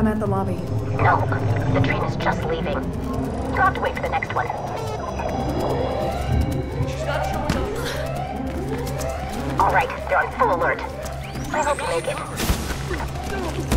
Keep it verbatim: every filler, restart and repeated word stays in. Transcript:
I'm at the lobby. No, the train is just leaving. You'll have to wait for the next one. All right, they're on full alert. I hope you make it.